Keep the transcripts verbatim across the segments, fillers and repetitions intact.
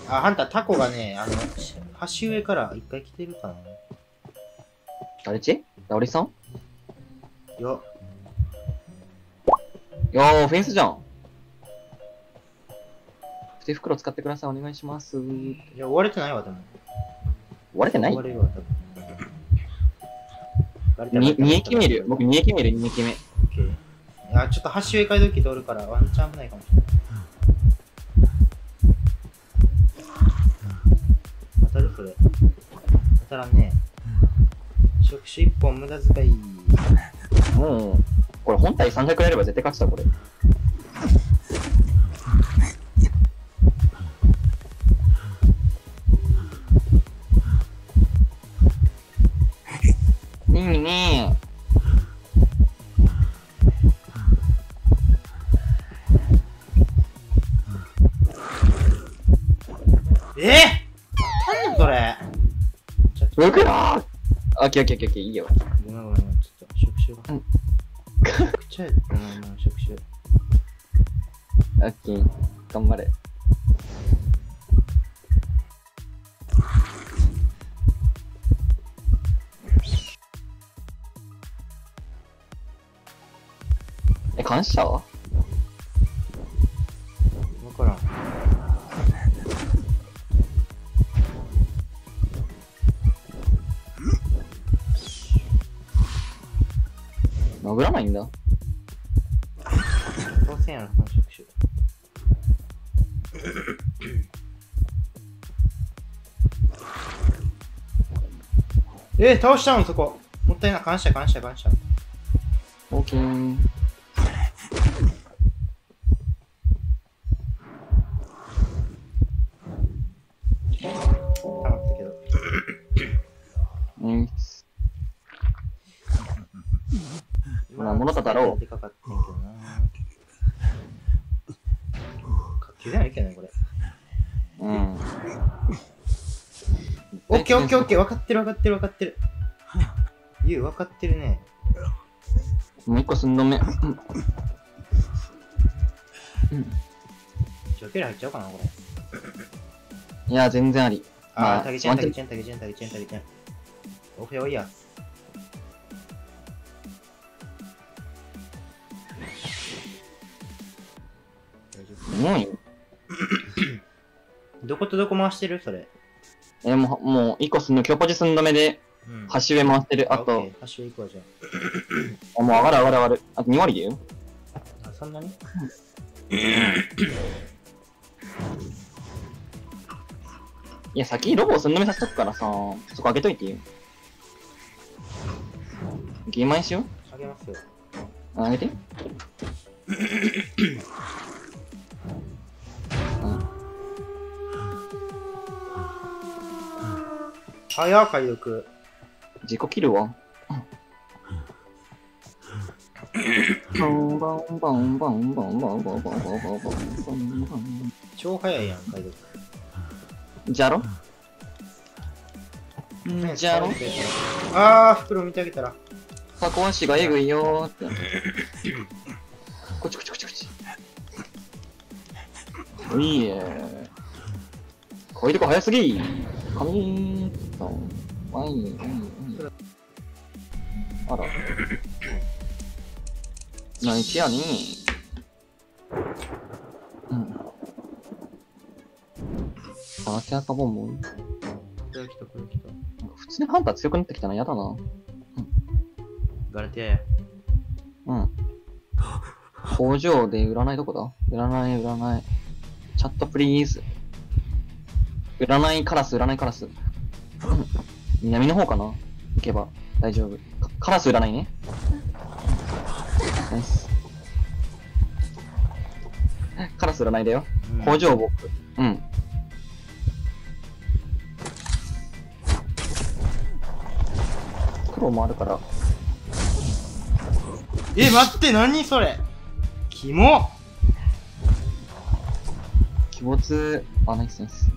あ、ハンタータコがね、あの、橋上から一回来てるかな。 誰ちダオリさんよ。 いやー、フェンスじゃん。手袋使ってください。お願いします。いや、追われてないわ、でも。 追われてない？ 追われるわ、多分。 に、に駅見る。僕に駅見る、に駅目。 オッケー。いや、ちょっと橋上街道機通るから、ワンチャン危ないかもしれない。当たるそれ。当たらんねえ。触手一本無駄遣い。 もう、これ本体さんじゃくやれば絶対勝ちだ、これ。いいねー。えー、なんだそれ。 うくらーオッケーオッケーオッケー、いいよ。 ごめんごめん、ちょっと触手が。めちゃくちゃやったな、今の触手。 オッケー、頑張れ。え、感謝はわからん。 殴らないんだ。 当然やろ、この触手。えー、倒したのそこ。もったいない。感謝感謝感謝。 オーケー。 溜まったけど。 うん。まあ、物語ろう。 でかかったんやけどな。かっけでないけどね、これ。 うん。 オッケーオッケーオッケー、分かってる分かってる分かってる。ユウ分かってるね。 もう一個すんのめ。うん。 ジョケル入っちゃおうかな、これ。 いや、全然あり。 あー、タゲチェンタゲチェンタゲチェンタゲチェンタゲチェン。オフェオイヤ。 すごい。 どことどこ回してるそれ。 え、もう、もう、一個すんの、強ポジすんのめで、 うん、 橋上回ってる。あと、 橋上行こうじゃあ、もう上がる上がる上がる。あとに割だよ。 あ、そんなにいや、先ロボをすんのめさせとくからさ、そこ開けといてよ。ゲーマイしよう。 あげますよ。 あ、開けて。 早っ、解読。 自己切るわ。 超早いやん、解読。 じゃろんじゃろあー、袋見てあげたら。 箱足がえぐいよーって。こっちこっちこっちこっち。おいえー。こういうとこ早すぎー。髪ーっと。わい、わい、わい。あら。何ちやねー。うん。探せ赤ボンボン。 これ来た、これ来た。 普通にハンター強くなってきたな、やだな。うん。 ガラティアや。 うん。工場で占いどこだ？占い、占い。チャットプリーズ。占いカラス、占いカラス。うん。南の方かな？行けば大丈夫。カラス占いね。ナイス。カラス占いだよ。うん、工場僕。うん。黒もあるから。 え、待って、何それ。キモ。 鬼没、あ、ナイスナイス。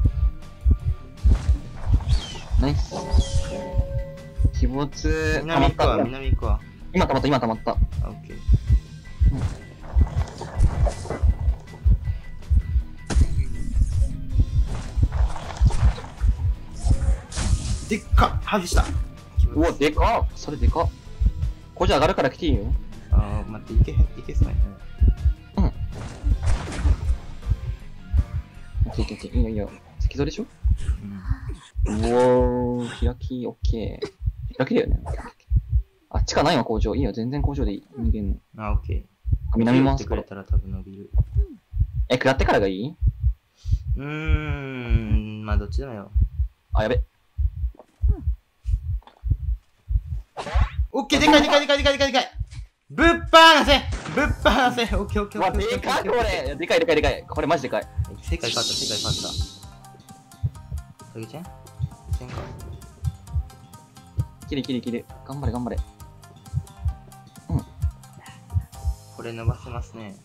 ナイス。鬼没、 南行くわ、南行くわ。 今溜まった、今溜まった。 あ、オッケー。 でっか外した。 うわ、でかっ。それでかっ。工場上がるから来ていいよ。 あー、待って、いけへん、いけそうやね。 うん。オッケーオッケーオッケー。いいよいいよ。先取りでしょ。 うん。 うおー、開き、オッケー。開きだよね。あ、地下ないわ、工場。いいよ、全然工場でいい。逃げんの。 あ、オッケー。 南回すからってくれ。たら多分伸びる。 え、食らってからがいいうーん、まあどっちでもよ。 あ、やべ。 オッケー、でかいでかいでかいでかいでかいでかい。ぶっ放せぶっ放せ。オッケーオッケーオうわ、 ッケー。 でかいこれ。でかいでかいでかい。これマジでかい。 世界変わった、世界変わった。たけちゃんいけんか。 きれいきれいきれい。頑張れ頑張れ。 これ伸ばせますね。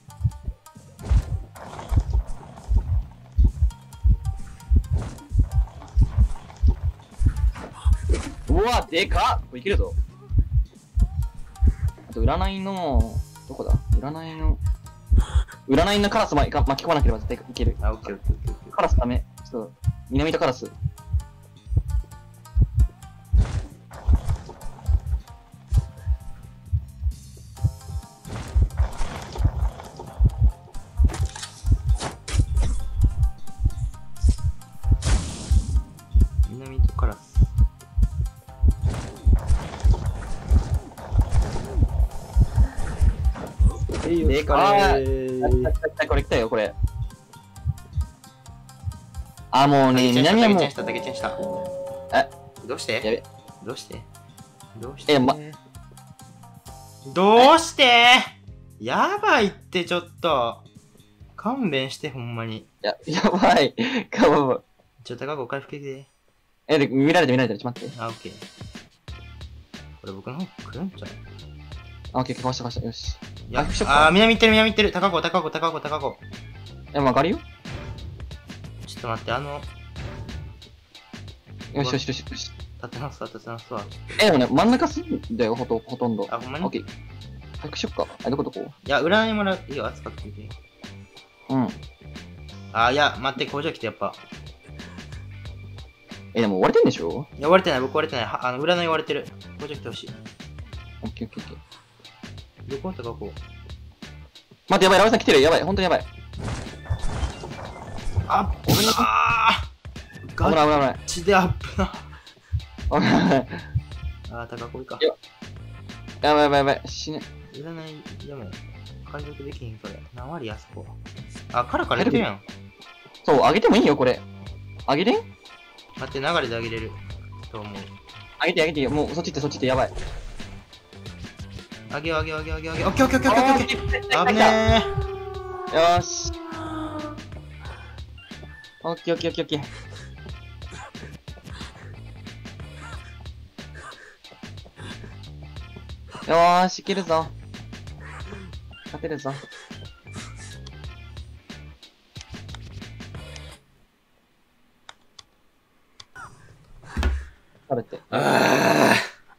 うわ、でかっ。これいけるぞ。あと、占いの、どこだ占いの、占いのカラス巻き巻き込まなければ絶対いける。 あ、オッケーオッケーオッケーオッケー。 カラスダメ。ちょっと、南とカラス。 南とカラス。 でかい。これ来たよ、これ。あ、もうね、南はもう。 たけちゃんした、たけちゃんした。 えどうしてやべ。 どうしてどうしてえ、ま、 どうしてやばいってちょっと。勘弁して、ほんまに。 や、やばい。かばば。 ちょっと高く回復で。 え、で、見られて見られてる。ちょっと待って。 あ、オッケー。これ僕の方来るんちゃうあ、オッケー、かわしたかわした。よし。 いや、 あ、ショックあー、南行ってる、南行ってる。高子、高子、高子、高子。 え、曲がるよ。 ちょっと待って、あの、 よしよしよしよし。 立て直すわ、立て直すわ。 え、でもね、真ん中すんだよ、ほとほとんど。 あ、ほんまにオッケー。回復しよっか。あ、どこどこいや、占いもらう。いいよ、扱ってみて。 うん。 あ、いや、待って、工場来て、やっぱ。 え、でも終われてんでしょ。 いや、割れてない、僕割れてない。はあの、占い割れてる。工場来てほしい。 オッケーオッケーオッケー。 どこ高子。 待って、やばい、ラオさん来てる。やばい、ほんとにやばい。 あっ、危なあ危ガない危ない危ない。 チでアップな。 危ない危ない。 あー、高子いか。 やばいやばいやばい。死ね。 占いでも、回復できへんから。何割やそこ。あ、カラカラやってるやん。 そう、上げてもいいよ、これ。上げれん待って、流れであげれる。と思う。 上げて上げていいよ。もうそっち行ってそっち行ってやばい。 あげようあげようあげようあげようあげよう。オッケーオッケーオッケーオッケーオッケー。危ねよーし。オッケーオッケーオッケーオッケー。よーし、いけるぞ。勝てるぞ。食べて。 あ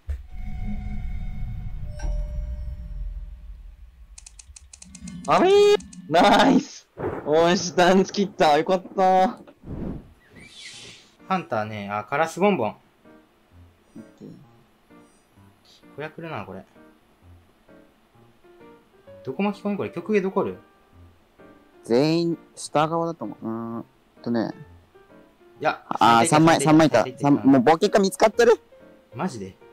あれーナイスおーし、ダンス切った。よかったー。 ハンターね、あ、カラスボンボン。これ来るな、これ。どこ巻き込みこれ曲芸どこる全員、下側だと思う。うーんとね。 いや、 あー、さんまい、さんまいいた。さんもうボケが見つかってるマジで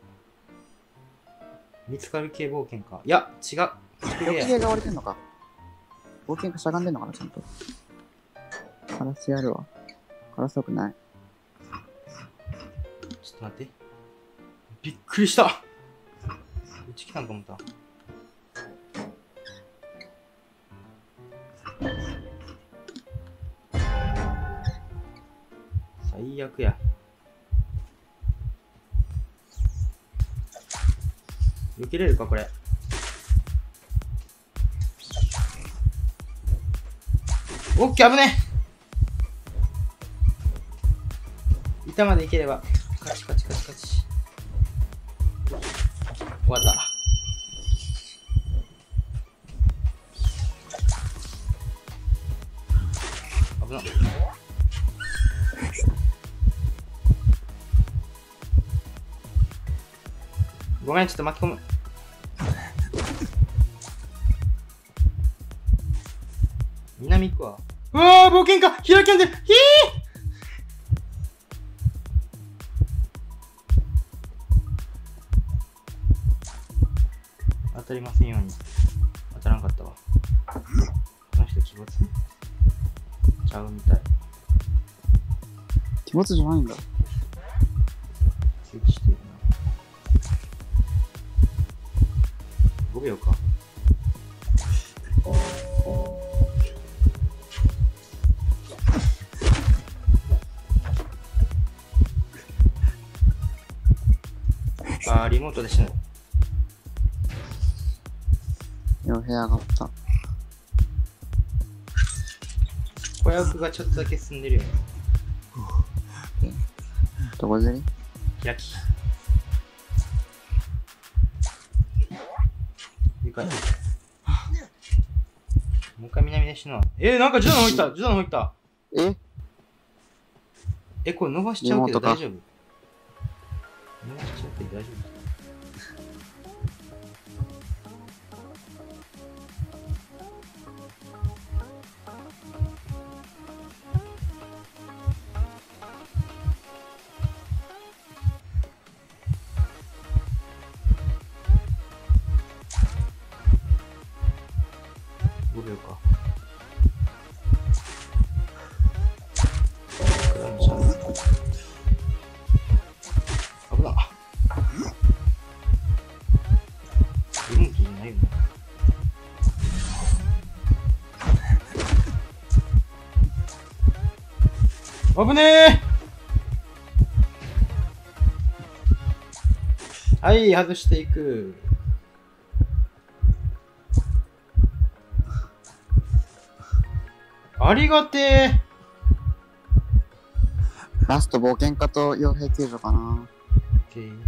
見つかる系冒険か。いや、違う。曲曲芸芸が割れてんのか。冒険がしゃがんでんのかな、ちゃんと。カラスやるわ。カラスよくない。 ちょっと待って。びっくりしたうち来たんか思った。最悪や。避けれるかこれ。オッケー、危ねえ。板まで行ければカチカチカチカチ終わった。危なっ。 ごめん、ちょっと巻き込む。南行くわ。うわー、冒険家開けんでる。ひー当たりませんように。当たらんかったわ。この人鬼没ちゃうみたい。 鬼没じゃないんだ。 通知してるな。ごびょうか。あー、リモートで死ぬ。 傭兵上がった。 子役がちょっとだけ進んでるよね。 どこずり開き。でかい。もう一回南で死ぬわ。えー、なんかジュダの方行ったジュダの方行ったええ、これ伸ばしちゃうけどリモートか大丈夫伸ばしちゃうけど大丈夫ごびょうか。クラムちゃん。危な。リモートじゃないよね。危ねー。はい、外していく。ありがてー。 ラスト冒険家と傭兵救助かな。 オッケー。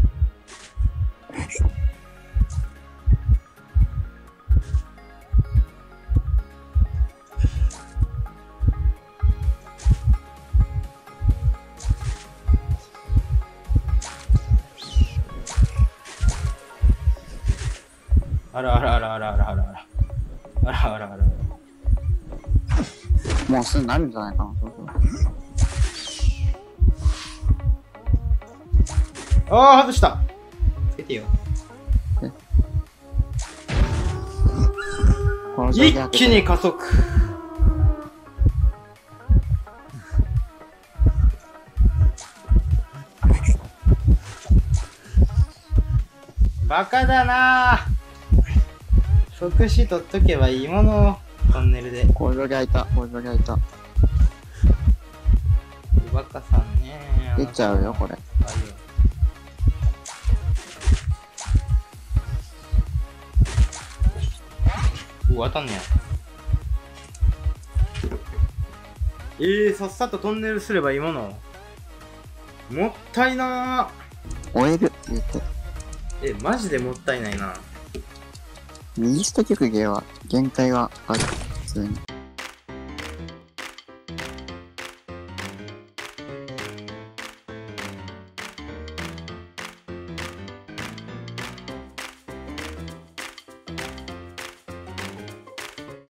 あらあらあらあらあらあらあらあらあらあら。 もうすぐなるんじゃないかな。そうそう。 ああ、外した。つけてよ。 この状況一開けて気に加速。バカだなぁ。触手取っとけばいいものをトンネルで。 工場開いた。工場開いた。 バカさんね。 出ちゃうよ、これ。 あ、いいよ。うわ、当たんねや。えー、さっさとトンネルすればいいもの。もったいな終える言うて。 ー。え、マジでもったいないな。 右下曲芸は限界がある。普通に。